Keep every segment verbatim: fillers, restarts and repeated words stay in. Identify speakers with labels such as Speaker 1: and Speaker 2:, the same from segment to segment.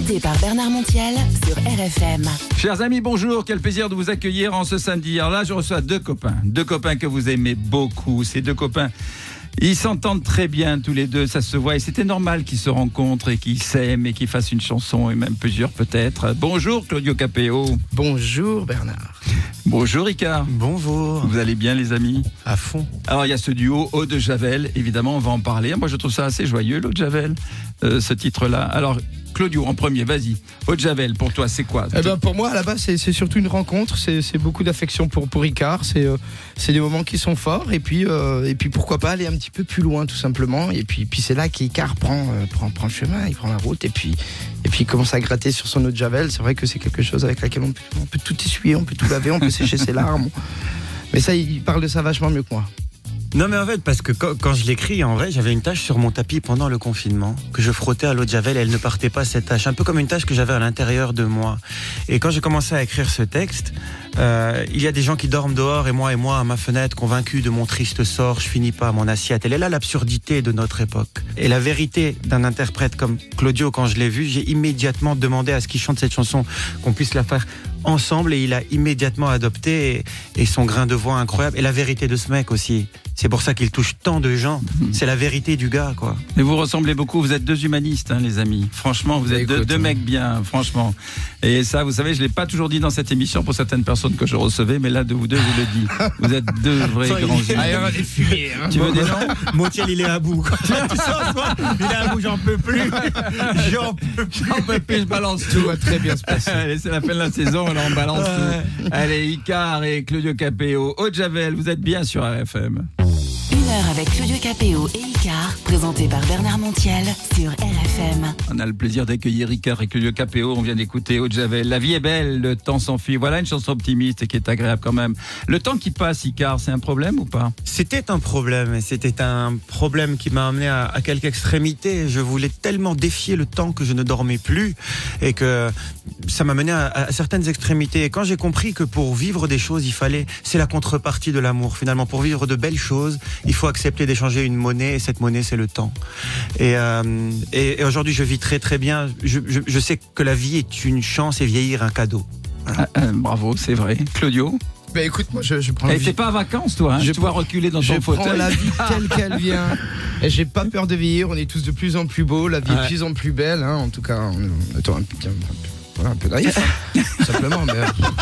Speaker 1: présenté par Bernard Montiel sur R F M.
Speaker 2: Chers amis, bonjour, quel plaisir de vous accueillir en ce samedi. Alors là, je reçois deux copains, deux copains que vous aimez beaucoup. Ces deux copains, ils s'entendent très bien tous les deux, ça se voit. Et c'était normal qu'ils se rencontrent et qu'ils s'aiment et qu'ils fassent une chanson, et même plusieurs peut-être. Bonjour Claudio Capéo.
Speaker 3: Bonjour Bernard.
Speaker 2: Bonjour Ricard.
Speaker 3: Bonjour.
Speaker 2: Vous allez bien les amis?
Speaker 3: À fond.
Speaker 2: Alors il y a ce duo Eau de Javel, évidemment on va en parler. Moi je trouve ça assez joyeux, l'Eau de Javel, euh, ce titre-là. Alors Claudio, en premier, vas-y. Eau de Javel, pour toi, c'est quoi?
Speaker 3: Eh ben, pour moi, à la base, c'est, c'est surtout une rencontre. C'est, c'est beaucoup d'affection pour, pour Ricard. C'est, euh, c'est des moments qui sont forts. Et puis, euh, et puis, pourquoi pas aller un petit peu plus loin, tout simplement. Et puis, puis c'est là qu'Ricard prend, euh, prend, prend le chemin, il prend la route. Et puis, et puis, il commence à gratter sur son eau de Javel. C'est vrai que c'est quelque chose avec laquelle on peut, on peut tout essuyer, on peut tout laver, on peut sécher ses larmes. Mais ça, il parle de ça vachement mieux que moi.
Speaker 4: Non mais en fait parce que quand, quand je l'écris en vrai j'avais une tache sur mon tapis pendant le confinement que je frottais à l'eau de Javel et elle ne partait pas cette tache, un peu comme une tache que j'avais à l'intérieur de moi. Et quand j'ai commencé à écrire ce texte, euh, il y a des gens qui dorment dehors et moi et moi à ma fenêtre convaincu de mon triste sort, je finis pas mon assiette. Elle est là l'absurdité de notre époque et la vérité d'un interprète comme Claudio. Quand je l'ai vu, j'ai immédiatement demandé à ce qu'il chante cette chanson qu'on puisse la faire ensemble et il a immédiatement adopté et, et son grain de voix incroyable et la vérité de ce mec aussi. C'est pour ça qu'il touche tant de gens. C'est la vérité du gars, quoi.
Speaker 2: Mais vous ressemblez beaucoup. Vous êtes deux humanistes, hein, les amis. Franchement, vous êtes Écoute, deux, deux mecs bien, franchement. Et ça, vous savez, je l'ai pas toujours dit dans cette émission pour certaines personnes que je recevais, mais là, de vous deux, je le dis. Vous êtes deux vrais Sans grands humanistes.
Speaker 3: Allez, on va les fumer, hein.
Speaker 2: Tu veux des noms?
Speaker 4: Montiel, il est à bout. Tu sens, toi, il est à bout, j'en peux plus. J'en peux plus.
Speaker 2: J'en peux plus, je balance tout.
Speaker 3: Tout va très bien se passer.
Speaker 2: Allez, c'est la fin de la saison, alors on balance ouais. tout. Allez, Ricard et Claudio Capéo. Eau de Javel, vous êtes bien sur R F M.
Speaker 1: Une heure avec Claudio Capéo et Ricard, présenté par Bernard Montiel sur R F M.
Speaker 2: On a le plaisir d'accueillir Ricard et Claudio Capéo. On vient d'écouter Eau de Javel. La vie est belle, le temps s'enfuit. Voilà une chanson optimiste et qui est agréable quand même. Le temps qui passe, Ricard, c'est un problème ou pas?
Speaker 4: C'était un problème et c'était un problème qui m'a amené à, à quelque extrémité. Je voulais tellement défier le temps que je ne dormais plus et que ça m'a mené à, à certaines extrémités. Et quand j'ai compris que pour vivre des choses, il fallait, c'est la contrepartie de l'amour finalement. Pour vivre de belles choses, il faut accepter d'échanger une monnaie et cette monnaie c'est le temps. Et, euh, et, et aujourd'hui je vis très très bien. Je, je, je sais que la vie est une chance et vieillir un cadeau.
Speaker 2: Ah, euh, bravo, c'est vrai. Claudio?
Speaker 3: Ben écoute, moi je, je prends.
Speaker 2: Et t'es pas en vacances toi, hein, je te vois reculer dans ton
Speaker 3: je
Speaker 2: fauteuil.
Speaker 3: Je prends la vie telle qu'elle vient. Et j'ai pas peur de vieillir. On est tous de plus en plus beaux. La vie ouais. est de plus en plus belle. Hein. En tout cas, on... attends un peu. Voilà, un peu naïf, hein. Simplement, mais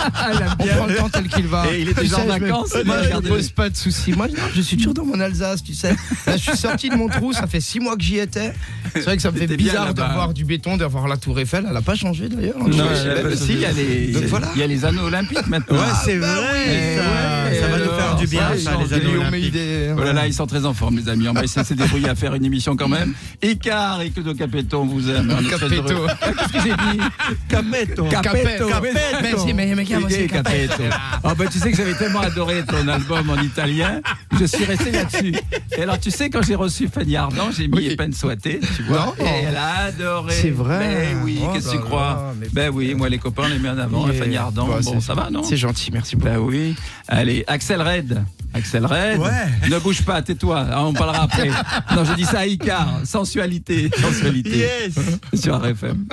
Speaker 3: on prend le temps tel qu'il va.
Speaker 2: Et il est déjà en vacances.
Speaker 3: Moi, je ne pose pas de soucis. Moi, non, je suis toujours dans mon Alsace, tu sais. Là, je suis sorti de mon trou, ça fait six mois que j'y étais. C'est vrai que ça me fait bizarre de voir du béton, de voir la Tour Eiffel. Elle n'a pas changé d'ailleurs.
Speaker 2: Non, non si, il y a les, donc, voilà. il y a les anneaux olympiques maintenant.
Speaker 4: Ouais, c'est vrai. Ah,
Speaker 2: vrai.
Speaker 4: Ça, ouais, ça va nous faire du bien, ça, ça les anneaux olympiques.
Speaker 2: Des... Oh là là, ils sont très en forme, les amis. On va essayer de se débrouiller à faire une émission quand même. Ricard et Claudio Capéo, on vous aime.
Speaker 3: Capéto.
Speaker 2: Qu'est-ce que j'ai dit?
Speaker 4: Capéto.
Speaker 2: Capéto.
Speaker 3: Merci, mais mais
Speaker 2: c'est Capéto. Oh ben tu sais que j'avais tellement adoré ton album en italien, je suis resté là-dessus. Et alors tu sais quand j'ai reçu Fanny Ardant, j'ai mis oui. peine souhaitée, tu vois. Non, et elle a adoré.
Speaker 3: C'est vrai.
Speaker 2: Ben oui, oh, qu'est-ce que tu crois? Ben oui, moi les copains on les met en avant. Yeah. Fanny Ardant, bah, bon ça va non?
Speaker 3: C'est gentil, merci beaucoup.
Speaker 2: Ben oui. Allez, Axel Red. Axel Red,
Speaker 4: ouais.
Speaker 2: ne bouge pas, tais-toi, on parlera après. Non, je dis ça à Ricard, sensualité, sensualité.
Speaker 4: Yes.
Speaker 2: Sur R F M.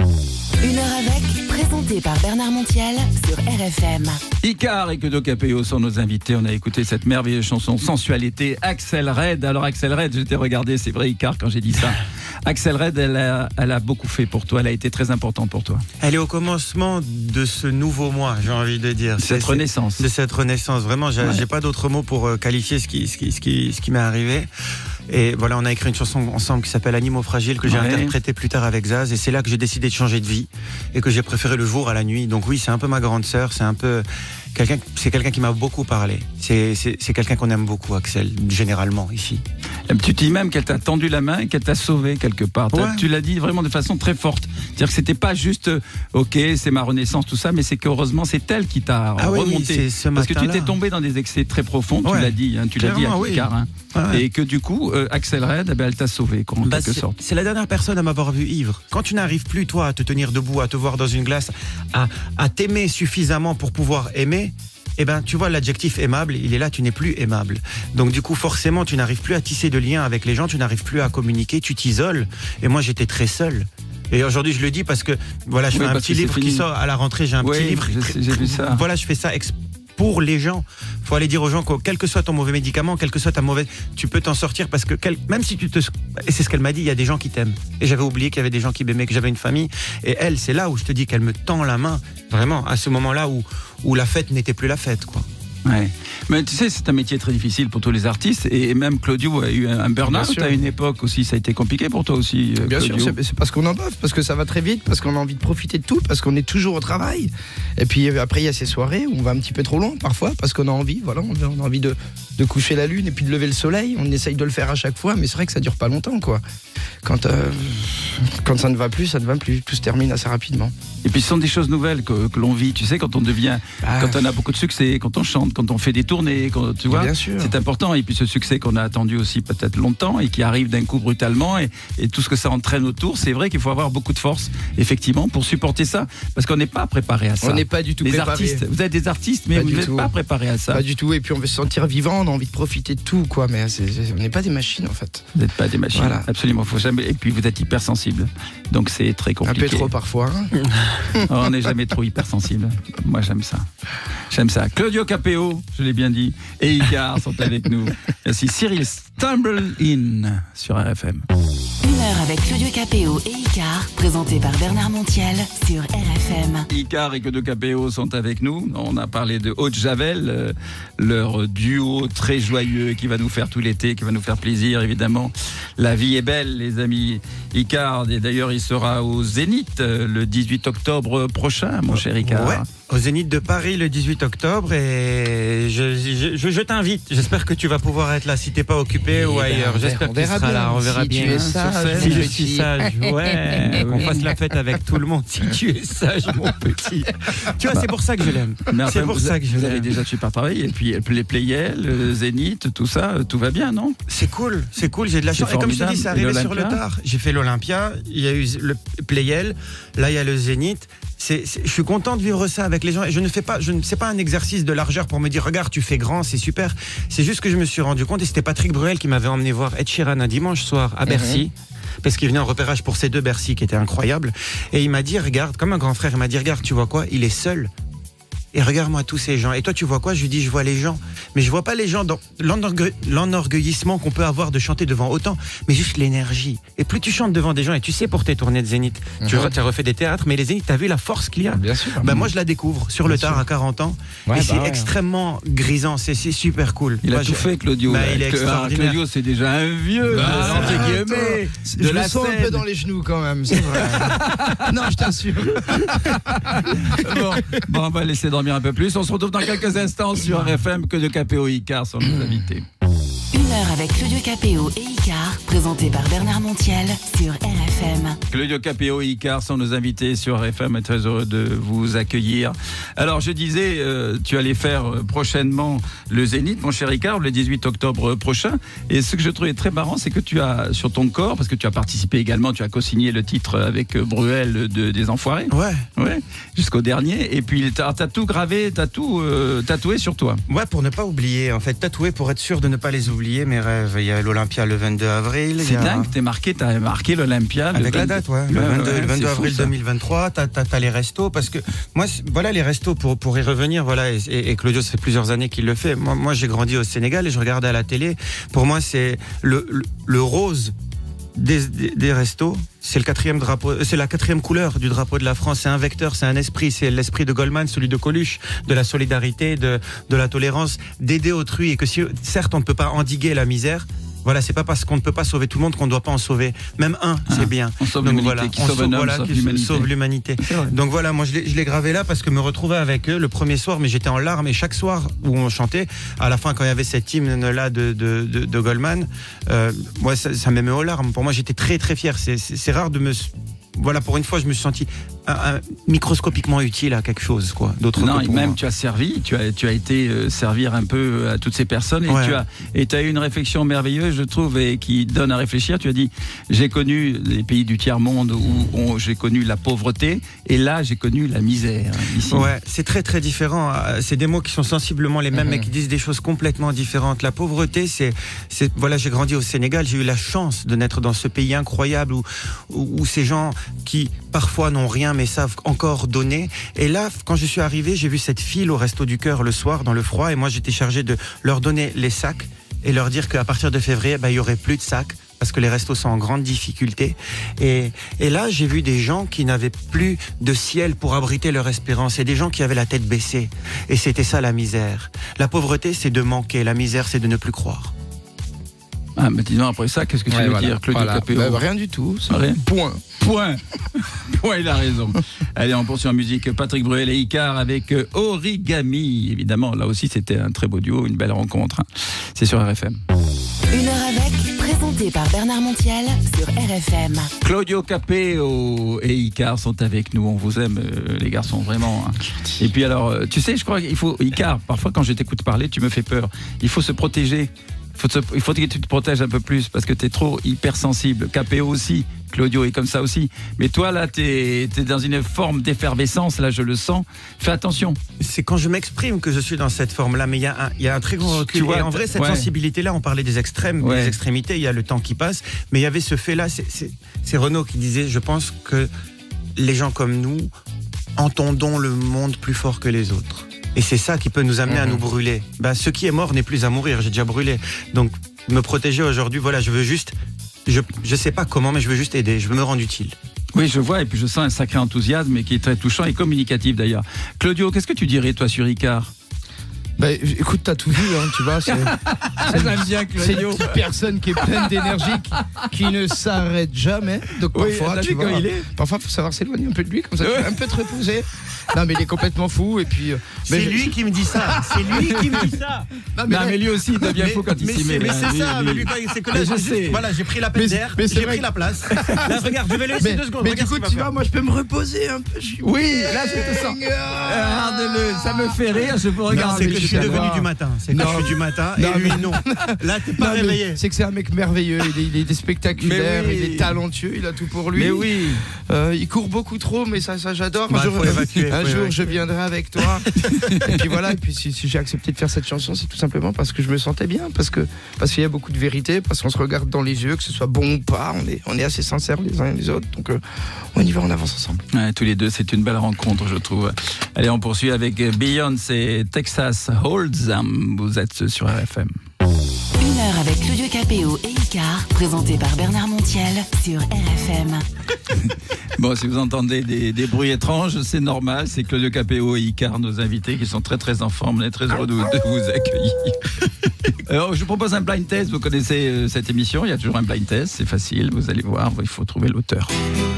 Speaker 1: Une heure avec, présenté par Bernard Montiel sur R F M.
Speaker 2: Ricard et Claudio Capéo sont nos invités. On a écouté cette merveilleuse chanson Sensualité, Axel Red. Alors Axel Red, je t'ai regardé, c'est vrai Ricard quand j'ai dit ça. Axel Red, elle a, elle a beaucoup fait pour toi, elle a été très importante pour toi.
Speaker 4: Elle est au commencement de ce nouveau moi, j'ai envie de dire.
Speaker 2: Cette c'est, renaissance.
Speaker 4: De cette renaissance, vraiment, j'ai, ouais. j'ai pas d'autre mot pour qualifier ce qui, ce qui, ce qui, ce qui m'est arrivé. Et voilà, on a écrit une chanson ensemble qui s'appelle Animaux fragiles que j'ai ouais. interprétée plus tard avec Zaz. Et c'est là que j'ai décidé de changer de vie et que j'ai préféré le jour à la nuit. Donc oui, c'est un peu ma grande sœur, c'est un peu quelqu'un, c'est quelqu'un qui m'a beaucoup parlé. C'est, c'est, c'est quelqu'un qu'on aime beaucoup, Axel, généralement ici.
Speaker 2: Tu dis même qu'elle t'a tendu la main et qu'elle t'a sauvé quelque part. Ouais. Tu l'as dit vraiment de façon très forte. C'est-à-dire que c'était pas juste, ok, c'est ma renaissance, tout ça, mais c'est qu'heureusement c'est elle qui t'a
Speaker 4: ah
Speaker 2: remonté.
Speaker 4: Oui, c'est ce
Speaker 2: Parce que tu
Speaker 4: matin-là.
Speaker 2: t'es tombé dans des excès très profonds, tu
Speaker 4: ouais.
Speaker 2: l'as dit, hein, tu Clairement, l'as dit à Ricard. Hein. Ouais. Et que du coup, euh, Axel Red, eh ben, elle t'a sauvé, quoi, en
Speaker 4: bah,
Speaker 2: quelque
Speaker 4: c'est,
Speaker 2: sorte.
Speaker 4: C'est la dernière personne à m'avoir vu ivre. Quand tu n'arrives plus, toi, à te tenir debout, à te voir dans une glace, à, à t'aimer suffisamment pour pouvoir aimer, eh ben, tu vois, l'adjectif aimable, il est là, tu n'es plus aimable. Donc, du coup, forcément, tu n'arrives plus à tisser de liens avec les gens, tu n'arrives plus à communiquer, tu t'isoles. Et moi, j'étais très seul. Et aujourd'hui, je le dis parce que voilà, je
Speaker 2: Oui,
Speaker 4: fais un
Speaker 2: parce
Speaker 4: petit
Speaker 2: que c'est
Speaker 4: livre qui
Speaker 2: fini.
Speaker 4: sort à la rentrée. J'ai un
Speaker 2: Oui,
Speaker 4: petit livre.
Speaker 2: j'ai- j'ai vu ça.
Speaker 4: Voilà, je fais ça ex- pour les gens. Faut aller dire aux gens que quel que soit ton mauvais médicament, quel que soit ta mauvaise, tu peux t'en sortir parce que quel- même si tu te, et c'est ce qu'elle m'a dit, il y a des gens qui t'aiment. Et j'avais oublié qu'il y avait des gens qui m'aimaient, que j'avais une famille. Et elle, c'est là où je te dis qu'elle me tend la main, vraiment, à ce moment-là où où la fête n'était plus la fête, quoi.
Speaker 2: Ouais. Mais tu sais, c'est un métier très difficile pour tous les artistes. Et même Claudio a eu un burn-out
Speaker 3: sûr.
Speaker 2: à une époque aussi. Ça a été compliqué pour toi aussi, euh,
Speaker 3: Bien sûr,
Speaker 2: Claudio.
Speaker 3: c'est, c'est parce qu'on en bave, parce que ça va très vite, parce qu'on a envie de profiter de tout, parce qu'on est toujours au travail. Et puis euh, après, il y a ces soirées où on va un petit peu trop loin parfois, parce qu'on a envie, voilà, on a on a envie de, de coucher la lune et puis de lever le soleil. On essaye de le faire à chaque fois, mais c'est vrai que ça dure pas longtemps, quoi. Quand, euh, quand ça ne va plus, ça ne va plus. Tout se termine assez rapidement.
Speaker 2: Et puis ce sont des choses nouvelles que, que l'on vit. Tu sais, quand on devient,
Speaker 3: Ah.
Speaker 2: quand on a beaucoup de succès, quand on chante, quand on fait des tournées, quand, tu vois,
Speaker 3: Bien sûr.
Speaker 2: c'est important. Et puis ce succès qu'on a attendu aussi peut-être longtemps et qui arrive d'un coup brutalement et, et tout ce que ça entraîne autour, c'est vrai qu'il faut avoir beaucoup de force, effectivement, pour supporter ça, parce qu'on n'est pas préparé à ça.
Speaker 3: On n'est pas du tout
Speaker 2: les
Speaker 3: préparé.
Speaker 2: artistes, vous êtes des artistes, mais
Speaker 3: Pas
Speaker 2: vous
Speaker 3: du
Speaker 2: n'êtes
Speaker 3: tout.
Speaker 2: pas préparé à ça.
Speaker 3: Pas du tout. Et puis on veut se sentir vivant, on a envie de profiter de tout, quoi. Mais c'est- c'est- on n'est pas des machines, en fait.
Speaker 2: Vous n'êtes pas des machines,
Speaker 3: Voilà.
Speaker 2: absolument. Faut jamais. Et puis vous êtes hypersensible, donc c'est très
Speaker 3: Un
Speaker 2: compliqué.
Speaker 3: peu trop parfois. hein.
Speaker 2: Oh, on n'est jamais trop hypersensible. Moi, j'aime ça. J'aime ça. Claudio Capéo, je l'ai bien dit, et Icar sont avec nous. Merci. Cyril Stumble In sur R F M.
Speaker 1: Une heure avec Claudio Capéo et Icar, présenté par Bernard Montiel sur R F M.
Speaker 2: Icar et Claudio Capéo sont avec nous. On a parlé de Haute Javel, euh, leur duo très joyeux qui va nous faire tout l'été, qui va nous faire plaisir, évidemment. La vie est belle, les amis. Icar, et d'ailleurs, il sera au Zénith euh, le dix-huit octobre prochain, mon cher Icar.
Speaker 4: Ouais, au Zénith de Paris le dix-huit octobre et je, je, je, je t'invite. J'espère que tu vas pouvoir être là si t'es pas occupé
Speaker 3: Eh
Speaker 4: ou
Speaker 3: ben,
Speaker 4: ailleurs.
Speaker 3: on
Speaker 4: J'espère que tu
Speaker 3: verra
Speaker 4: seras
Speaker 3: bien.
Speaker 4: là. On verra
Speaker 3: Si
Speaker 4: bien.
Speaker 3: tu es
Speaker 2: hein,
Speaker 3: sage,
Speaker 2: sur scène.
Speaker 4: Si je
Speaker 3: mon
Speaker 4: suis
Speaker 3: petit.
Speaker 4: sage, ouais, qu'on
Speaker 3: Oui.
Speaker 4: fasse la fête avec tout le monde. Si tu es sage, mon petit. Tu vois, c'est pour ça que je l'aime.
Speaker 2: Mais
Speaker 4: C'est
Speaker 2: enfin,
Speaker 4: pour
Speaker 2: vous,
Speaker 4: ça que je
Speaker 2: vous avez
Speaker 4: l'aime.
Speaker 2: déjà super travaillé. Et puis les Playel, le Zénith, tout ça, euh, tout va bien, non?
Speaker 4: C'est cool, c'est cool, j'ai de la
Speaker 2: C'est
Speaker 4: chance. Et comme je te dis,
Speaker 2: formidable.
Speaker 4: c'est
Speaker 2: Et
Speaker 4: arrivé sur le
Speaker 2: l'Olympia
Speaker 4: tard. J'ai fait l'Olympia, il y a eu le Playel, là il y a le Zénith. C'est, c'est- je suis content de vivre ça avec les gens. Et je ne fais pas, je ne sais pas un exercice de largeur pour me dire regarde, tu fais grand, c'est super. C'est juste que je me suis rendu compte et c'était Patrick Bruel qui m'avait emmené voir Ed Sheeran un dimanche soir à Bercy. Parce qu'il venait en repérage pour ces deux Bercy qui étaient incroyables. Et il m'a dit regarde, comme un grand frère, il m'a dit regarde, tu vois quoi, il est seul. Et regarde-moi tous ces gens. Et toi, tu vois quoi? Je lui dis, je vois les gens. Mais je vois pas les gens dans l'enorgue- l'enorgueillissement qu'on peut avoir de chanter devant autant, mais juste l'énergie. Et plus tu chantes devant des gens, et tu sais pour tes tournées de Zénith, tu
Speaker 3: Mhm.
Speaker 4: as refait des théâtres, mais les Zénith, t'as vu la force qu'il y a?
Speaker 3: Bien sûr.
Speaker 4: Ben moi, je la découvre sur le
Speaker 3: Bien
Speaker 4: tard
Speaker 3: sûr.
Speaker 4: à quarante ans.
Speaker 3: Ouais,
Speaker 4: et c'est
Speaker 3: bah ouais.
Speaker 4: extrêmement grisant. C'est c'est super cool.
Speaker 2: Il a
Speaker 4: Moi,
Speaker 2: tout
Speaker 4: je-
Speaker 2: fait, Claudio.
Speaker 4: Bah,
Speaker 2: là.
Speaker 4: il est
Speaker 2: Cla-
Speaker 4: extraordinaire.
Speaker 2: Claudio, c'est déjà un vieux,
Speaker 3: Bah,
Speaker 2: entre
Speaker 3: attends.
Speaker 2: guillemets, de
Speaker 3: je
Speaker 2: la
Speaker 3: le sens un
Speaker 2: scène.
Speaker 3: peu dans les genoux quand même, c'est vrai. non, je t'assure.
Speaker 2: Bon, bon, on va laisser dormir un peu plus. On se retrouve dans quelques instants sur R F M. Que de Capéo et Icar sont nos invités.
Speaker 1: Une heure avec Claudio Capéo et Icar, présenté par Bernard Montiel sur R F M.
Speaker 2: Claudio Capéo et Icar sont nos invités sur R F M. Très heureux de vous accueillir. Alors, je disais, euh, tu allais faire euh, prochainement le Zénith, mon cher Icar, le dix-huit octobre prochain. Et ce que je trouvais très marrant, c'est que tu as sur ton corps, parce que tu as participé également, tu as co-signé le titre avec euh, Bruel de, des Enfoirés.
Speaker 4: Ouais.
Speaker 2: Ouais, jusqu'au dernier. Et puis, tu as tout gravé, tu as tout euh, tatoué sur toi.
Speaker 4: Ouais, pour ne pas oublier, en fait, tatouer pour être sûr de ne pas les oublier, mes rêves. Il y a l'Olympia le vingt-deux avril. il y
Speaker 2: C'est
Speaker 4: a-
Speaker 2: dingue, t'es marqué, t'as marqué l'Olympia. le
Speaker 4: Avec la
Speaker 2: vingt-deux.
Speaker 4: date, ouais. Le
Speaker 2: Ouais,
Speaker 4: vingt-deux,
Speaker 2: ouais,
Speaker 4: le vingt-deux
Speaker 2: c'est fou,
Speaker 4: avril
Speaker 2: ça.
Speaker 4: deux mille vingt-trois, t'as, t'as, t'as les restos, parce que moi, c'est- voilà les restos, pour, pour y revenir, voilà, et, et- et Claudio, ça fait plusieurs années qu'il le fait. Moi, moi, j'ai grandi au Sénégal et je regardais à la télé. Pour moi, c'est le, le, le rose des, des, des restos. C'est le quatrième drapeau, euh, c'est la quatrième couleur du drapeau de la France. C'est un vecteur, c'est un esprit. C'est l'esprit de Goldman, celui de Coluche, de la solidarité, de, de la tolérance, d'aider autrui. Et que si, certes, on ne peut pas endiguer la misère, voilà, c'est pas parce qu'on ne peut pas sauver tout le monde qu'on ne doit pas en sauver. Même un,
Speaker 2: Ah,
Speaker 4: c'est bien.
Speaker 2: on sauve
Speaker 4: Donc
Speaker 2: l'humanité,
Speaker 4: voilà,
Speaker 2: qui
Speaker 4: on
Speaker 2: sauve un homme,
Speaker 4: voilà,
Speaker 2: sauve
Speaker 4: qui
Speaker 2: l'humanité.
Speaker 4: sauve l'humanité.
Speaker 2: C'est vrai.
Speaker 4: Donc voilà, moi je l'ai, je l'ai gravé là parce que me retrouver avec eux le premier soir, mais j'étais en larmes et chaque soir où on chantait, à la fin quand il y avait cet hymne là de, de, de, de Goldman, euh, moi ça, ça m'émeut aux larmes. Pour moi j'étais très très fier. C'est, c'est, c'est rare de me... Voilà, pour une fois je me suis senti un, un, microscopiquement utile à quelque chose, quoi. D'autre
Speaker 2: non,
Speaker 4: que
Speaker 2: et même
Speaker 4: moi.
Speaker 2: tu as servi, tu as, tu as été euh, servir un peu à toutes ces personnes et
Speaker 4: Ouais.
Speaker 2: tu as, et tu as eu une réflexion merveilleuse, je trouve, et qui donne à réfléchir. Tu as dit, j'ai connu les pays du tiers-monde où on, j'ai connu la pauvreté et là, j'ai connu la misère. Ici.
Speaker 4: Ouais, c'est très très différent. C'est des mots qui sont sensiblement les mêmes,
Speaker 3: Mhm.
Speaker 4: mais qui disent des choses complètement différentes. La pauvreté, c'est, c'est voilà, j'ai grandi au Sénégal, j'ai eu la chance de naître dans ce pays incroyable où, où, où ces gens qui parfois n'ont rien mais savent encore donner. Et là, quand je suis arrivé, j'ai vu cette file au Resto du Cœur le soir dans le froid, et moi j'étais chargé de leur donner les sacs et leur dire qu'à partir de février, bah, il y aurait plus de sacs, parce que les restos sont en grande difficulté. Et, et là, j'ai vu des gens qui n'avaient plus de ciel pour abriter leur espérance, et des gens qui avaient la tête baissée. Et c'était ça la misère. La pauvreté, c'est de manquer. La misère, c'est de ne plus croire.
Speaker 2: Ah, mais dis-donc, après ça, qu'est-ce que tu
Speaker 3: Ouais,
Speaker 2: veux
Speaker 3: voilà,
Speaker 2: dire, Claudio
Speaker 3: voilà.
Speaker 2: Capéo?
Speaker 3: Bah, rien du tout. c'est-
Speaker 2: Rien.
Speaker 3: Point.
Speaker 2: Point. Point, il a raison. Allez, on poursuit en musique. Patrick Bruel et Icar avec euh, Origami. Évidemment, là aussi, c'était un très beau duo, une belle rencontre. C'est sur R F M.
Speaker 1: Une heure avec, présenté par Bernard Montiel sur R F M.
Speaker 2: Claudio Capéo et Icar sont avec nous. On vous aime, euh, les garçons, vraiment. hein. Et puis alors, euh, tu sais, je crois qu'il faut... Icar, parfois, quand je t'écoute parler, tu me fais peur. Il faut se protéger. Faut te- il faut que tu te protèges un peu plus parce que tu es trop hypersensible. Capéo aussi, Claudio est comme ça aussi. Mais toi, là, tu es dans une forme d'effervescence, là, je le sens. Fais attention.
Speaker 4: C'est quand je m'exprime que je suis dans cette forme-là, mais il y, a un- il y a un très grand recul.
Speaker 2: Tu vois,
Speaker 4: et en vrai, cette
Speaker 2: ouais.
Speaker 4: sensibilité-là, on parlait des extrêmes,
Speaker 2: Ouais.
Speaker 4: des extrémités, il y a le temps qui passe, mais il y avait ce fait-là, c'est- c'est c'est Renaud qui disait, je pense que les gens comme nous entendons le monde plus fort que les autres. Et c'est ça qui peut nous amener à nous brûler. Ben, ce qui est mort n'est plus à mourir, j'ai déjà brûlé. Donc, me protéger aujourd'hui, voilà, je veux juste, je, je sais pas comment, mais je veux juste aider, je veux me rendre utile.
Speaker 2: Oui, je vois, et puis je sens un sacré enthousiasme et qui est très touchant et communicatif d'ailleurs. Claudio, qu'est-ce que tu dirais, toi, sur Icar?
Speaker 3: Bah, écoute, t'as tout vu, hein, tu vois. C'est
Speaker 2: J'aime bien
Speaker 3: c'est une petite personne qui est pleine d'énergie, qui, qui ne s'arrête jamais. Donc
Speaker 2: Oui,
Speaker 3: parfois,
Speaker 2: t'as
Speaker 3: tu
Speaker 2: vu
Speaker 3: vois,
Speaker 2: quand il est
Speaker 3: parfois, faut savoir s'éloigner un peu de lui, comme ça, tu peux un peu te reposer. Non, mais il est complètement fou. Et puis, euh, mais
Speaker 4: C'est
Speaker 3: je-
Speaker 4: lui qui me dit ça, c'est lui qui me dit ça.
Speaker 3: Non,
Speaker 2: Non, mais lui aussi, il devient
Speaker 4: Mais-
Speaker 2: fou quand il
Speaker 4: mais
Speaker 2: s'y
Speaker 4: c'est-
Speaker 2: met.
Speaker 4: Mais
Speaker 2: hein,
Speaker 4: c'est
Speaker 2: lui,
Speaker 4: ça,
Speaker 2: lui.
Speaker 4: mais lui, c'est que là,
Speaker 2: Mais je
Speaker 4: j'ai juste-
Speaker 2: sais.
Speaker 4: voilà, j'ai pris la peine
Speaker 3: Mais-
Speaker 4: d'air,
Speaker 3: mais c'est
Speaker 4: j'ai
Speaker 3: vrai
Speaker 4: pris
Speaker 3: que-
Speaker 4: la place. Là, regarde, je vais laisser
Speaker 3: mais,
Speaker 4: deux secondes.
Speaker 3: mais
Speaker 4: regarde
Speaker 3: du coup,
Speaker 4: ce qu'il va
Speaker 3: tu
Speaker 4: faire.
Speaker 3: vois, moi, je peux me reposer un peu. Je suis-
Speaker 2: Oui, là, je te sens. Regarde-le, ça me fait rire, je peux
Speaker 4: Non,
Speaker 2: regarder.
Speaker 4: c'est que je
Speaker 3: je
Speaker 4: suis
Speaker 3: vais
Speaker 4: devenu
Speaker 3: voir.
Speaker 4: du matin. C'est que
Speaker 3: Non.
Speaker 4: je suis du matin
Speaker 3: Non,
Speaker 4: et lui,
Speaker 3: mais-
Speaker 4: non. Là, t'es pas
Speaker 3: Non, mais
Speaker 4: réveillé.
Speaker 3: C'est que c'est un mec merveilleux, il est, il est spectaculaire,
Speaker 2: Mais oui.
Speaker 3: il est talentueux, il a tout pour lui.
Speaker 2: Mais oui.
Speaker 3: Euh, il court beaucoup trop, mais ça, ça j'adore.
Speaker 4: Bah,
Speaker 3: un jour,
Speaker 4: faut évacuer,
Speaker 3: un
Speaker 4: faut
Speaker 3: jour
Speaker 4: évacuer.
Speaker 3: je viendrai avec toi. Et puis voilà, et puis si, si j'ai accepté de faire cette chanson, c'est tout simplement parce que je me sentais bien, parce que parce qu'il y a beaucoup de vérité, parce qu'on se regarde dans les yeux, que ce soit bon ou pas, on est, on est assez sincères les uns et les autres. Donc euh, on y va, on avance ensemble.
Speaker 2: Ouais, tous les deux, c'est une belle rencontre, je trouve. Allez, on poursuit avec Beyoncé, Texas Hold'em. Vous êtes sur R F M.
Speaker 1: Une heure avec Claudio Capéo et Icar, présenté par Bernard Montiel sur R F M.
Speaker 2: Bon, si vous entendez des, des bruits étranges, c'est normal. C'est Claudio Capéo et Icar, nos invités, qui sont très très en forme. On est très heureux de, de vous accueillir. Alors, je vous propose un blind test. Vous connaissez euh, cette émission. Il y a toujours un blind test. C'est facile. Vous allez voir. Il faut trouver l'auteur.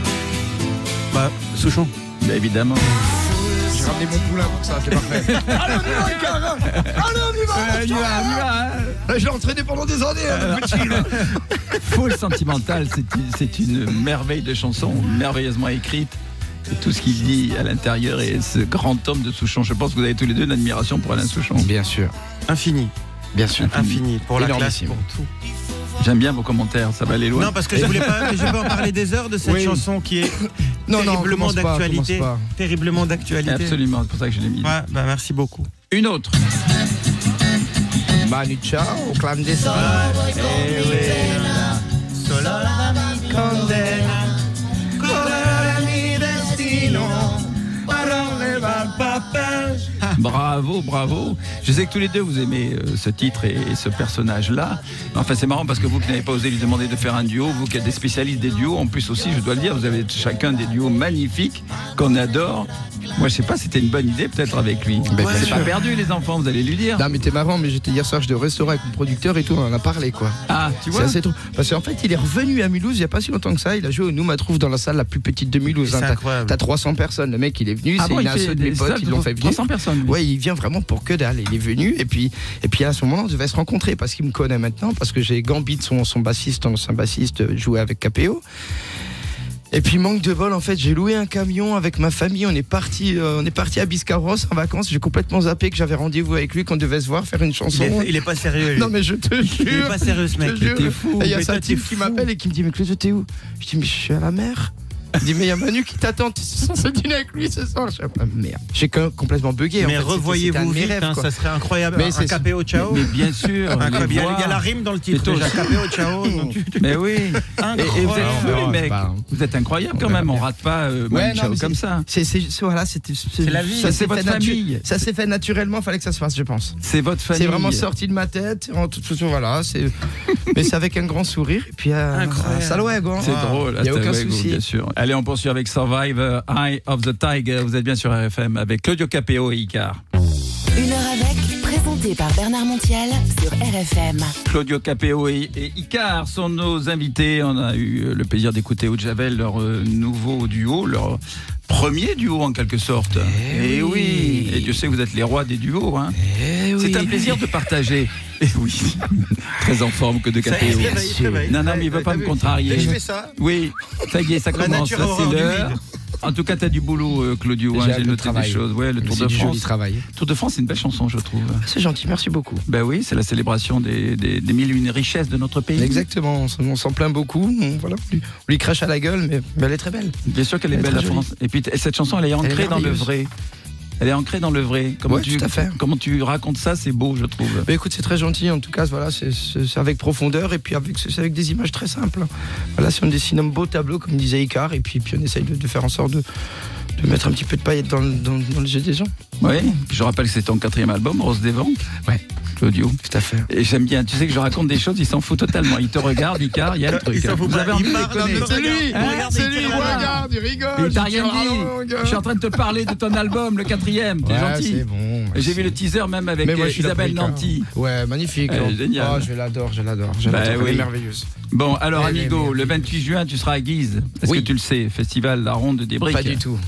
Speaker 4: Bah, Souchon.
Speaker 2: Bien évidemment.
Speaker 3: J'ai ramené mon poulain pour ça, c'est parfait. Allez, on y va, Icar, hein. Allez, on y va,
Speaker 2: Euh, il y va, il y va, hein.
Speaker 3: Je l'ai entraîné pendant des années, hein, le petit, là.
Speaker 2: Full Sentimental, c'est une, c'est une merveille de chanson, merveilleusement écrite. Et tout ce qu'il dit à l'intérieur et ce grand homme de Souchon. Je pense que vous avez tous les deux une admiration pour Alain Souchon.
Speaker 3: Bien sûr,
Speaker 4: Infini.
Speaker 3: bien sûr.
Speaker 4: Infini. Pour la classe,
Speaker 3: Énormissime.
Speaker 4: pour tout.
Speaker 2: J'aime bien vos commentaires, ça va aller loin.
Speaker 4: Non, parce que je voulais pas, mais je peux en parler des heures de cette
Speaker 3: Oui.
Speaker 4: chanson qui est
Speaker 3: Non, non,
Speaker 4: terriblement
Speaker 3: commence pas,
Speaker 4: d'actualité.
Speaker 3: commence
Speaker 4: Terriblement d'actualité.
Speaker 2: Absolument, c'est pour ça que je l'ai mis.
Speaker 4: Ouais, bah merci beaucoup.
Speaker 2: Une autre.
Speaker 3: Manu Chao, clandestin.
Speaker 2: Bravo, bravo. Je sais que tous les deux vous aimez euh, ce titre et, et ce personnage-là. Enfin, c'est marrant parce que vous qui n'avez pas osé lui demander de faire un duo, vous qui êtes des spécialistes des duos, en plus aussi, je dois le dire, vous avez chacun des duos magnifiques qu'on adore. Moi, je sais pas, c'était une bonne idée peut-être avec lui.
Speaker 3: Ben, bien
Speaker 2: c'est
Speaker 3: sûr.
Speaker 2: pas perdu, les enfants, vous allez lui dire.
Speaker 3: Non mais t'es marrant, mais j'étais hier soir, j'étais au restaurant avec mon producteur et tout, on en a parlé quoi.
Speaker 2: Ah, tu
Speaker 3: C'est
Speaker 2: vois.
Speaker 3: assez trop. Parce qu'en fait, il est revenu à Mulhouse il y a pas si longtemps que ça. Il a joué au Nouma Trouve dans la salle la plus petite de Mulhouse.
Speaker 4: C'est
Speaker 3: hein. T'as-
Speaker 4: incroyable.
Speaker 3: T'as trois cents personnes. Le mec, il est venu.
Speaker 2: Ah
Speaker 3: c'est
Speaker 2: bon,
Speaker 3: une
Speaker 2: il fait
Speaker 3: asso de
Speaker 2: des
Speaker 3: mes potes,
Speaker 2: salles
Speaker 3: ils
Speaker 2: de
Speaker 3: l'ont fait venir.
Speaker 2: trois cents personnes. lui.
Speaker 3: Ouais, il vient vraiment pour que dalle. Il est venu et puis et puis à ce moment-là, on devait se rencontrer parce qu'il me connaît maintenant, parce que j'ai Gambit, son son bassiste, son ancien bassiste, joué avec Capéo. Et puis manque de bol, en fait, j'ai loué un camion avec ma famille. On est parti, euh, on est parti à Biscarrosse en vacances. J'ai complètement zappé que j'avais rendez-vous avec lui, qu'on devait se voir, faire une chanson.
Speaker 4: Il est, il est pas sérieux. Lui.
Speaker 3: Non mais je te jure.
Speaker 4: Il est pas sérieux ce mec.
Speaker 2: T'es fou.
Speaker 3: Et il y a
Speaker 4: Mais
Speaker 3: sa
Speaker 4: toi,
Speaker 3: team
Speaker 4: t'es
Speaker 3: qui
Speaker 4: fou.
Speaker 3: m'appelle et qui me dit mais Claude, t'es où? Je dis mais je suis à la mer. Il dit mais il y a Manu qui t'attend. T'es censé dîner avec lui ce soir. Je dis, ah, merde. J'ai quand même complètement bugué.
Speaker 4: Mais
Speaker 3: en fait. C'était- c'était un
Speaker 4: revoyez-vous
Speaker 3: de mes
Speaker 4: vite,
Speaker 3: rêves,
Speaker 4: hein,
Speaker 3: quoi.
Speaker 4: ça serait incroyable.
Speaker 3: Mais
Speaker 4: un
Speaker 3: c'est-
Speaker 4: K P O ciao.
Speaker 2: Mais bien sûr.
Speaker 4: Incroyable.
Speaker 2: les
Speaker 4: Il y a- il y a
Speaker 2: voir.
Speaker 4: la rime dans le titre.
Speaker 2: Et toi
Speaker 4: déjà.
Speaker 2: aussi.
Speaker 4: K P O ciao. Donc, tu- tu-
Speaker 2: Mais oui. Et, et vous êtes
Speaker 4: Incroyable.
Speaker 2: fous, les
Speaker 3: Non,
Speaker 2: mecs.
Speaker 3: c'est pas-
Speaker 2: Vous êtes incroyables quand
Speaker 3: On
Speaker 2: même.
Speaker 3: verra
Speaker 2: On
Speaker 3: bien.
Speaker 2: rate pas euh,
Speaker 3: Ouais,
Speaker 2: Manu
Speaker 3: non,
Speaker 2: Chao
Speaker 3: mais
Speaker 2: comme
Speaker 3: c'est-
Speaker 2: ça.
Speaker 3: C'est c'est- c'est- voilà, c'était
Speaker 4: C'est la vie.
Speaker 3: Ça
Speaker 2: C'est
Speaker 3: s'est
Speaker 2: votre
Speaker 3: fait natu-
Speaker 2: famille.
Speaker 3: Ça s'est fait naturellement. Fallait que ça se fasse, je pense.
Speaker 2: C'est votre famille.
Speaker 3: C'est vraiment sorti de ma tête. En toute façon, voilà. C'est mais c'est avec un grand sourire. Et puis euh,
Speaker 4: Incroyable.
Speaker 3: ça ouais, quoi.
Speaker 2: C'est
Speaker 4: Ah,
Speaker 2: drôle.
Speaker 3: y a
Speaker 2: hasta
Speaker 3: aucun
Speaker 2: luego,
Speaker 3: souci.
Speaker 2: bien sûr. Allez, on poursuit avec Survivor, Eye of the Tiger. Vous êtes bien sur R F M avec Claudio Capéo et Icar.
Speaker 1: Une heure avec, présenté par Bernard Montiel sur R F M.
Speaker 2: Claudio Capéo et, et Icar sont nos invités. On a eu le plaisir d'écouter Javel, leur euh, nouveau duo, leur premier duo en quelque sorte.
Speaker 3: Eh
Speaker 2: Et oui.
Speaker 3: oui.
Speaker 2: Et Dieu sait que vous êtes les rois des duos. Hein.
Speaker 3: Eh oui.
Speaker 2: C'est un plaisir de partager. Et oui. Très en forme que de
Speaker 4: Ça y est,
Speaker 2: Capéo.
Speaker 4: il se réveille, il se réveille.
Speaker 2: Non, non, mais il veut pas me contrarier.
Speaker 4: Je fais ça.
Speaker 2: Oui, ça y est, ça
Speaker 4: La
Speaker 2: commence.
Speaker 4: nature
Speaker 2: Là,
Speaker 4: horreur
Speaker 2: c'est
Speaker 4: du
Speaker 2: l'heure.
Speaker 4: vide.
Speaker 2: En tout cas, t'as du boulot, euh, Claudio. hein,
Speaker 3: J'ai
Speaker 2: J'ai
Speaker 3: hâte de
Speaker 2: noté des
Speaker 3: travailler.
Speaker 2: choses. Ouais, le Tour
Speaker 3: C'est
Speaker 2: de
Speaker 3: du joli
Speaker 2: France.
Speaker 3: travail.
Speaker 2: Tour de France, c'est une belle chanson, je trouve.
Speaker 3: C'est gentil, merci beaucoup.
Speaker 2: Ben oui, c'est la célébration des, des, des mille et une richesses de notre pays.
Speaker 3: Exactement, on, s- on s'en plaint beaucoup. On, voilà, on lui, on lui crache à la gueule, mais, mais elle est très belle.
Speaker 2: Bien sûr qu'elle est
Speaker 3: Elle est
Speaker 2: belle, la
Speaker 3: très jolie.
Speaker 2: France. Et puis, t- cette chanson, elle est ancrée
Speaker 3: Elle est
Speaker 2: dans le
Speaker 3: merveilleuse.
Speaker 2: vrai. Elle est ancrée dans le vrai. Comment,
Speaker 3: Ouais,
Speaker 2: tu,
Speaker 3: tout à fait.
Speaker 2: comment tu racontes ça, c'est beau, je trouve.
Speaker 3: Mais écoute, c'est très gentil. En tout cas, voilà, c'est c'est- c'est avec profondeur et puis avec, c'est avec des images très simples. Voilà, si on dessine un beau tableau, comme disait Icar, et puis, puis on essaye de, de faire en sorte de, de mettre un petit peu de paillettes dans, le- dans, dans les yeux des gens.
Speaker 2: Oui, je rappelle que c'est ton quatrième album, Rose des Vents.
Speaker 3: Ouais.
Speaker 2: Claudio.
Speaker 3: Tout à fait.
Speaker 2: Et j'aime bien, tu sais que je raconte des choses, il s'en fout totalement. Il te regarde, Icar, il y a le truc.
Speaker 4: Il s'en
Speaker 2: hein.
Speaker 4: fout
Speaker 2: Vous
Speaker 4: pas,
Speaker 2: avez
Speaker 4: il
Speaker 2: envie de
Speaker 4: parle,
Speaker 2: déconner.
Speaker 4: il me regarde,
Speaker 2: Hein
Speaker 4: regarde,
Speaker 3: c'est
Speaker 4: il
Speaker 3: lui,
Speaker 4: tire
Speaker 3: il
Speaker 4: la main.
Speaker 3: regarde, il rigole.
Speaker 2: Il t'a
Speaker 3: il
Speaker 2: rien
Speaker 3: tire la
Speaker 2: dit.
Speaker 3: langue.
Speaker 2: Je suis en train de te parler de ton album, le quatrième. T'es
Speaker 3: Ouais,
Speaker 2: gentil.
Speaker 3: c'est bon.
Speaker 2: Et J'ai
Speaker 3: merci.
Speaker 2: vu le teaser même avec
Speaker 3: Mais moi,
Speaker 2: euh,
Speaker 3: je suis là
Speaker 2: Isabelle
Speaker 3: pour Icar.
Speaker 2: Nanty.
Speaker 3: Ouais, magnifique.
Speaker 2: Elle est
Speaker 3: hein.
Speaker 2: géniale.
Speaker 3: Oh, je l'adore, je l'adore. Je
Speaker 2: Bah
Speaker 3: l'adore. Elle
Speaker 2: oui.
Speaker 3: est merveilleuse.
Speaker 2: Bon, alors
Speaker 3: Elle est
Speaker 2: amigo, le
Speaker 3: merveilleuse.
Speaker 2: vingt-huit juin, tu seras à Guise. Est-ce
Speaker 3: Oui.
Speaker 2: que tu le sais, festival La Ronde des Briques.
Speaker 3: Pas du tout.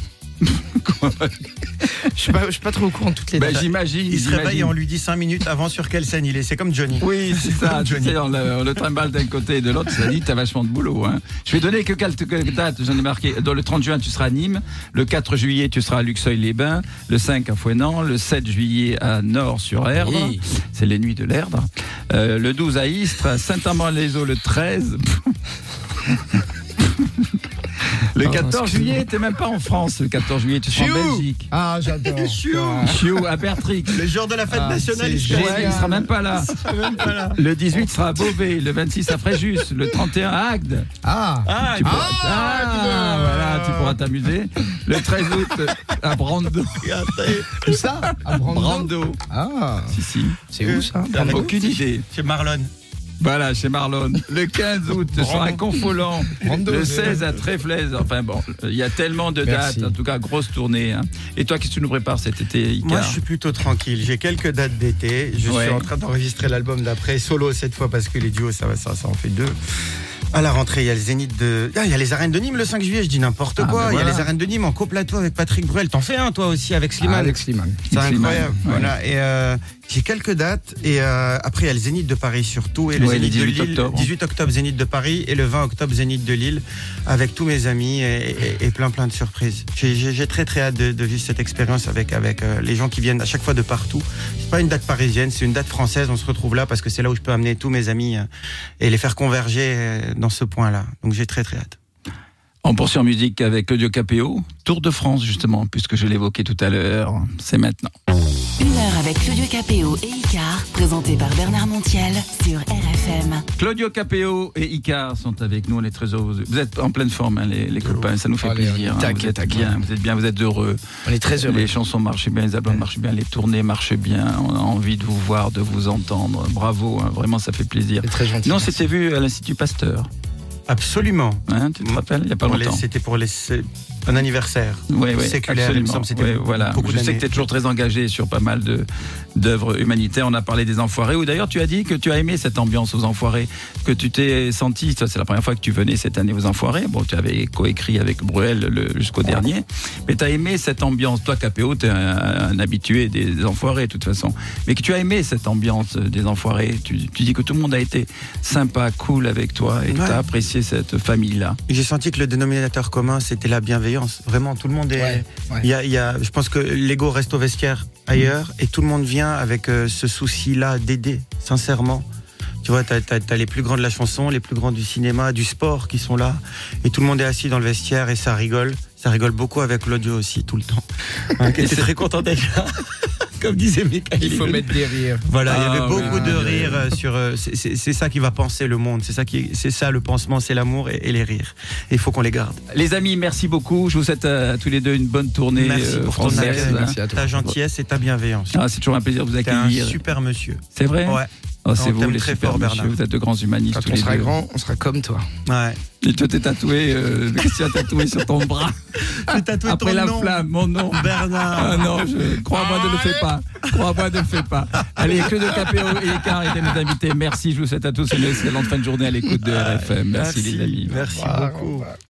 Speaker 3: Je suis pas, je suis pas trop au courant de toutes les
Speaker 2: Ben,
Speaker 3: dates.
Speaker 2: j'imagine.
Speaker 4: Il se
Speaker 2: j'imagine.
Speaker 4: réveille et on lui dit cinq minutes avant sur quelle scène il est. C'est comme Johnny.
Speaker 2: Oui, c'est ça. Tu
Speaker 4: Johnny.
Speaker 2: sais, on le, on le trimballe d'un côté et de l'autre. Ça dit, t'as vachement de boulot. Hein. Je vais donner que quelques quelques dates. J'en ai marqué. Dans le trente juin, tu seras à Nîmes. Le quatre juillet, tu seras à Luxeuil-les-Bains. Le cinq à Fouesnant. Le sept juillet à Nord-sur-Erdre.
Speaker 3: Oui.
Speaker 2: C'est les nuits de l'Erdre. Euh, le douze à Istres. À Saint-Amand-les-Eaux le treize. Le
Speaker 3: Oh,
Speaker 2: quatorze
Speaker 3: excuse-moi.
Speaker 2: juillet, t'es même pas en France. Le quatorze juillet, tu seras en
Speaker 3: Chiou.
Speaker 2: Belgique.
Speaker 3: Ah, j'adore. Ah.
Speaker 2: Chiou à Bertric.
Speaker 4: Le jour de la fête
Speaker 3: Ah,
Speaker 4: nationale,
Speaker 3: c'est
Speaker 4: il se réveille.
Speaker 2: Ouais, il sera même pas là.
Speaker 4: Même pas là.
Speaker 2: Le dix-huit sera à Beauvais, le vingt-six à Fréjus, le trente et un à Agde.
Speaker 3: Ah.
Speaker 4: Ah,
Speaker 2: Tu pourras,
Speaker 3: Ah,
Speaker 2: Ah, voilà, tu pourras t'amuser. Le treize août à Brando.
Speaker 3: Où ça À Brando.
Speaker 2: Brando.
Speaker 3: Ah.
Speaker 2: Si, si.
Speaker 3: C'est où ça
Speaker 4: Brando.
Speaker 2: Aucune idée.
Speaker 4: Chez Marlon.
Speaker 2: Voilà, chez Marlon. Le quinze août sera à Confolens.
Speaker 3: Brando,
Speaker 2: Le
Speaker 3: c'est-
Speaker 2: seize à Tréflez. Enfin bon, il y a tellement de
Speaker 3: Merci.
Speaker 2: dates. En tout cas, grosse tournée. hein. Et toi, qu'est-ce que tu nous prépares cet été, Icar?
Speaker 4: Moi, je suis plutôt tranquille. J'ai quelques dates d'été. Je
Speaker 2: Ouais.
Speaker 4: suis en train d'enregistrer l'album d'après, solo cette fois parce que les duos, ça, va- ça, ça en fait deux. À la rentrée, il y a le Zénith de. Ah, il y a les arènes de Nîmes le cinq juillet, je dis n'importe
Speaker 2: Ah,
Speaker 4: quoi.
Speaker 2: ben
Speaker 4: Il y a
Speaker 2: voilà.
Speaker 4: les arènes de Nîmes en coplateau avec Patrick Bruel. T'en fais un, toi aussi, avec Slimane.
Speaker 3: Ah, Alex Slimane.
Speaker 4: C'est
Speaker 2: Slimane,
Speaker 4: incroyable.
Speaker 2: ouais.
Speaker 4: Voilà. Et euh, j'ai quelques dates. Et euh, après, il y a le Zénith de Paris surtout. Et le
Speaker 2: Ouais,
Speaker 4: Zénith
Speaker 2: le
Speaker 4: de
Speaker 2: dix-huit
Speaker 4: Lille.
Speaker 2: octobre.
Speaker 4: dix-huit octobre, Zénith de Paris. Et le vingt octobre, Zénith de Lille. Avec tous mes amis et, et- et plein, plein de surprises. J'ai- J'ai j'ai très, très hâte de, de vivre cette expérience avec, avec euh, les gens qui viennent à chaque fois de partout. C'est pas une date parisienne, c'est une date française. On se retrouve là parce que c'est là où je peux amener tous mes amis euh, et les faire converger euh, dans ce point-là. Donc j'ai très, très hâte.
Speaker 2: On poursuit en musique avec Claudio Capéo. Tour de France, justement, puisque je l'évoquais tout à l'heure. C'est maintenant.
Speaker 1: Une heure avec Claudio Capéo et Icar, présenté par Bernard Montiel sur R F M.
Speaker 2: Claudio Capéo et Icar sont avec nous, on est très heureux. Vous êtes en pleine forme, hein, les, les copains, ça nous fait
Speaker 3: Allez,
Speaker 2: plaisir.
Speaker 3: on est
Speaker 2: hein.
Speaker 3: taquet,
Speaker 2: Vous êtes
Speaker 3: taquet.
Speaker 2: bien, vous êtes bien, vous êtes heureux.
Speaker 3: On est très heureux.
Speaker 2: Les chansons marchent bien, les albums marchent bien, les tournées marchent bien. On a envie de vous voir, de vous entendre. Bravo, hein, vraiment, ça fait plaisir.
Speaker 3: C'est très gentil.
Speaker 2: Non,
Speaker 3: merci.
Speaker 2: c'était vu à l'Institut Pasteur.
Speaker 4: Absolument.
Speaker 2: Hein, tu te rappelles, il n'y a pas
Speaker 4: Pour les-
Speaker 2: longtemps.
Speaker 4: C'était pour les. un anniversaire
Speaker 2: Ouais, ouais,
Speaker 4: séculaire. Il me semble, c'était
Speaker 2: ouais, voilà.
Speaker 4: beaucoup
Speaker 2: Je sais
Speaker 4: d'années.
Speaker 2: que tu es toujours très engagé sur pas mal de, d'œuvres humanitaires. On a parlé des Enfoirés, ou d'ailleurs tu as dit que tu as aimé cette ambiance aux Enfoirés, que tu t'es senti, ça, c'est la première fois que tu venais cette année aux Enfoirés. Bon, tu avais coécrit avec Bruel le, jusqu'au dernier, mais tu as aimé cette ambiance. Toi, K P O, tu es un, un habitué des Enfoirés de toute façon, mais que tu as aimé cette ambiance des Enfoirés. Tu, tu dis que tout le monde a été sympa, cool avec toi, et que
Speaker 4: Ouais.
Speaker 2: tu as apprécié cette famille-là.
Speaker 4: J'ai senti que le dénominateur commun, c'était la bienveillance. Vraiment, tout le monde est.
Speaker 3: Ouais, ouais.
Speaker 4: Il y a, il y a, je pense que l'ego reste au vestiaire ailleurs et tout le monde vient avec euh, ce souci-là d'aider, sincèrement. Tu vois, t'as, t'as, t'as les plus grands de la chanson, les plus grands du cinéma, du sport qui sont là. Et tout le monde est assis dans le vestiaire et ça rigole. Ça rigole beaucoup avec l'audio aussi, tout le temps. Hein, qui était très content d'être là. Comme disait Michael.
Speaker 3: Il faut mettre des rires.
Speaker 4: Voilà, il y
Speaker 2: Ah,
Speaker 4: avait beaucoup
Speaker 2: oui,
Speaker 4: de
Speaker 2: oui,
Speaker 4: rires euh, sur. euh, c'est, c'est, c'est ça qui va penser le monde. C'est ça qui, c'est ça le pansement, c'est l'amour et, et les rires. Et il faut qu'on les garde.
Speaker 2: Les amis, merci beaucoup. Je vous souhaite à, à tous les deux une bonne tournée
Speaker 4: Merci
Speaker 2: euh,
Speaker 4: pour ton
Speaker 2: française.
Speaker 4: accueil,
Speaker 2: hein.
Speaker 3: Merci à toi.
Speaker 4: ta gentillesse et ta bienveillance.
Speaker 2: Ah, c'est toujours un plaisir de vous
Speaker 4: T'es un
Speaker 2: accueillir.
Speaker 4: super monsieur.
Speaker 2: C'est vrai.
Speaker 4: Ouais.
Speaker 2: Oh, c'est
Speaker 4: On
Speaker 2: vous
Speaker 4: t'aime
Speaker 2: les
Speaker 4: très
Speaker 2: super
Speaker 4: fort,
Speaker 2: messieurs.
Speaker 4: Bernard.
Speaker 2: Vous êtes de grands humanistes
Speaker 3: Quand
Speaker 2: tous
Speaker 3: on
Speaker 2: les
Speaker 3: sera
Speaker 2: deux.
Speaker 3: grand, on sera comme toi.
Speaker 4: Ouais.
Speaker 2: Et toi, t'es tatoué. Euh, Qu'est-ce que tu as tatoué sur ton bras
Speaker 4: J'ai tatoué
Speaker 2: après
Speaker 4: ton
Speaker 2: la
Speaker 4: nom.
Speaker 2: flamme, mon nom.
Speaker 4: Bernard.
Speaker 2: Ah non, je... crois-moi, ne le fais pas. Crois-moi, ne le fais pas. Allez, que de K P O et Icar étaient nos invités. Merci. Je vous souhaite à tous une excellente fin de journée à l'écoute de R F M. Merci, les amis.
Speaker 4: Merci
Speaker 3: Au revoir,
Speaker 4: beaucoup.
Speaker 3: au revoir.